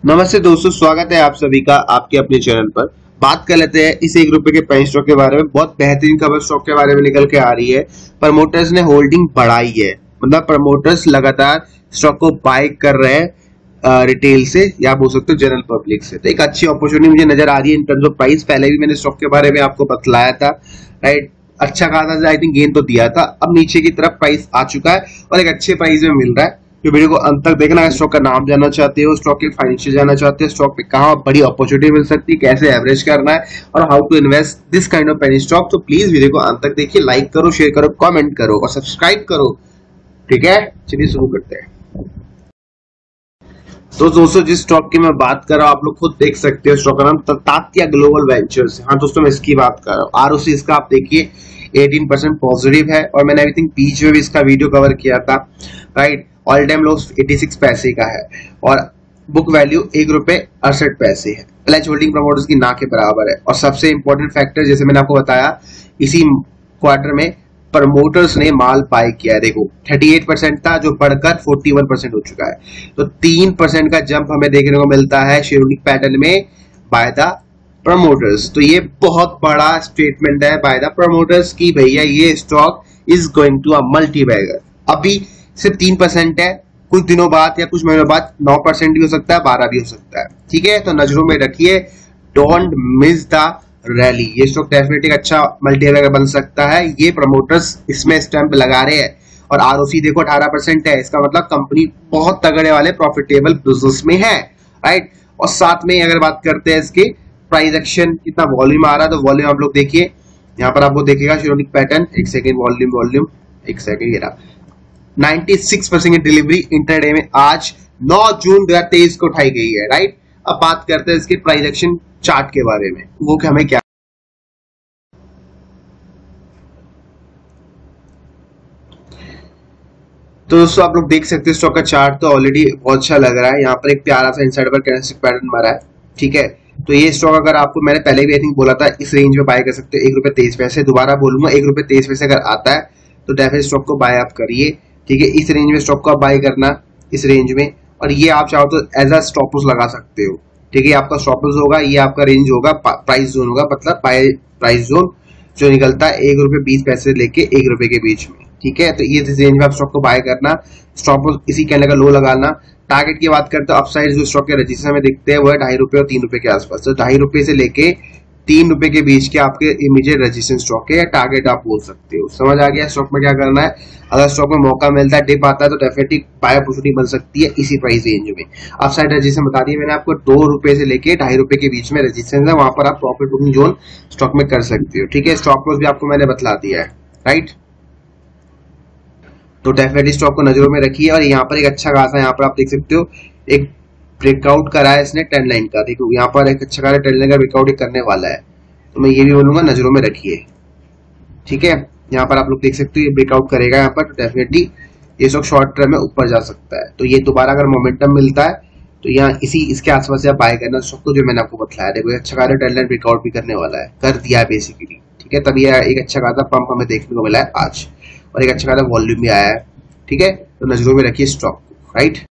नमस्ते दोस्तों, स्वागत है आप सभी का आपके अपने चैनल पर। बात कर लेते हैं इस ₹1 के पेन स्टॉक के बारे में। बहुत बेहतरीन खबर स्टॉक के बारे में निकल के आ रही है। प्रमोटर्स ने होल्डिंग बढ़ाई है, मतलब प्रमोटर्स लगातार स्टॉक को बाय कर रहे हैं रिटेल से या बोल सकते हो जनरल पब्लिक से। तो एक अच्छी अपॉर्चुनिटी मुझे नजर आ रही है इन टर्म्स ऑफ प्राइस। पहले भी मैंने स्टॉक के बारे में आपको बतलाया था, राइट। अच्छा खासा आई थिंक गेन तो दिया था। अब नीचे की तरफ प्राइस आ चुका है और एक अच्छे प्राइस में मिल रहा है। तो वीडियो को अंत तक देखना है। स्टॉक का नाम जानना चाहते हो, स्टॉक के फाइनेंशियल जानना चाहते हो, स्टॉक पे कहाँ बड़ी अपॉर्चुनिटी मिल सकती है, कैसे एवरेज करना है और how to invest this kind of penny stock, तो प्लीज वीडियो को अंत तक देखिए। लाइक करो, शेयर करो, कमेंट करो और सब्सक्राइब करो। ठीक है, चलिए शुरू करते हैं। तो दोस्तों, जिस स्टॉक की मैं बात कर रहा हूँ आप लोग खुद देख सकते हो, स्टॉक का नाम तात्या ग्लोबल वेंचर्स। हाँ दोस्तों, मैं इसकी बात कर रहा हूँ। आरओसी इसका आप देखिए 18% पॉजिटिव है और मैंने आई थिंक बीच में भी इसका वीडियो कवर किया था, राइट। ऑल टाइम लो 86 पैसे का है और बुक वैल्यू ₹1.68 है। प्लेज होल्डिंग प्रमोटर्स की ना के बराबर है। और सबसे इंपॉर्टेंट फैक्टर, जैसे मैंने आपको बताया, इसी क्वार्टर में प्रमोटर्स ने माल बाय किया है। देखो 38% था जो बढ़कर 41% हो चुका है। तो 3% का जंप हमें देखने को मिलता है शेयरहोल्डिंग पैटर्न में बाय द प्रमोटर्स। तो ये बहुत बड़ा स्टेटमेंट है बाय द प्रमोटर्स की भैया ये stock is going to a multibagger. अभी सिर्फ 3% है, कुछ दिनों बाद या कुछ महीनों बाद 9% भी हो सकता है, 12 भी हो सकता है। ठीक है, तो नजरों में रखिए, डोंट मिस द रैली। ये स्टॉक डेफिनेटली अच्छा मल्टी बैगर बन सकता है। ये प्रमोटर्स इसमें स्टैंप लगा रहे हैं और आरओसी देखो 18% है। इसका मतलब कंपनी बहुत तगड़े वाले प्रॉफिटेबल बिजनेस में है, राइट। और साथ में अगर बात करते हैं इसके प्राइस एक्शन, कितना वॉल्यूम आ रहा है, तो वॉल्यूम आप लोग देखिए यहाँ पर आपको देखेगा शेयरहोल्डिंग पैटर्न। एक सेकेंड, वॉल्यूम एक सेकेंड, ये रहा 96% की डिलीवरी इंटरडे में आज 9 जून 2023 को उठाई गई है, राइट। अब बात करते हैं इसके प्राइस एक्शन चार्ट के बारे में, वो कि हमें क्या। तो दोस्तों आप लोग देख सकते हैं स्टॉक का चार्ट तो ऑलरेडी बहुत अच्छा लग रहा है। यहाँ पर एक प्यारा सा इनसाइड पर कैंडलस्टिक पैटर्न मारा है, ठीक है। तो ये स्टॉक अगर आपको, मैंने पहले भी आई थिंक बोला था, इस रेंज में बाय कर सकते हो ₹1.23। दोबारा बोलूंगा, ₹1.23 अगर आता है तो डेफिनेटली स्टॉक को बाय आप करिए। ठीक है, इस रेंज में स्टॉक को बाय करना, इस रेंज में। और ये आप चाहो तो एज अ स्टॉप लॉस लगा सकते हो। ठीक है, आपका स्टॉप लॉस होगा, ये आपका रेंज होगा, प्राइस जोन होगा, मतलब प्राइस जोन जो निकलता है ₹1.20 लेके ₹1 के बीच में। ठीक है, तो ये रेंज में आप स्टॉक को बाय करना, स्टॉप लॉस इसी कहने का लो लगाना। टारगेट की बात करते हो, अपसाइड जो स्टॉक के रजिस्टर में दिखते हैं वो है ₹2.5 और ₹3 के आसपास। तो ₹2.5 से लेके ₹3 के बीच के आपके इमीडिएट रेजिस्टेंस स्टॉक है या टारगेट आप बोल सकते हो। समझ आ गया स्टॉक में क्या करना है। अगर स्टॉक में मौका मिलता है, डिप आता है, तो डेफिनेटली बाय अपॉर्चुनिटी बन सकती है इसी प्राइस रेंज में। अपसाइड रेजिस्टेंस बता दिया मैंने आपको, ₹2 से लेके ₹2.5 के बीच में रेजिस्टेंस है, वहां पर आप प्रॉफिट बुकिंग जोन स्टॉक में कर सकते हो। ठीक है, स्टॉप लॉस भी आपको मैंने बतला दिया है, राइट। तो डेफिनेटली स्टॉक को नजरों में रखिए। और यहाँ पर एक अच्छा खासा, यहाँ पर आप देख सकते हो एक ब्रेकआउट करा है इसने ट्रेंड लाइन का। देखो यहाँ पर एक अच्छा खासा ट्रेंड लाइन का ब्रेकआउट करने वाला है, तो मैं ये भी बोलूंगा नजरों में रखिए। ठीक है, यहाँ पर आप लोग देख सकते हो ये ब्रेकआउट करेगा यहाँ पर, तो डेफिनेटली ये स्टॉक शॉर्ट टर्म में ऊपर जा सकता है। तो ये दोबारा अगर मोमेंटम मिलता है तो यहाँ इसके आसपास से आप बाय करना स्टॉक को, जो मैंने आपको बताया। देखो अच्छा खासा ट्रेंड लाइन ब्रेकआउट भी करने वाला है, कर दिया है बेसिकली। ठीक है, तभी एक अच्छा खासा पंप हमें देखने को मिला है आज और एक अच्छा खासा वॉल्यूम भी आया है। ठीक है, तो नजरों में रखिए स्टॉक को, राइट।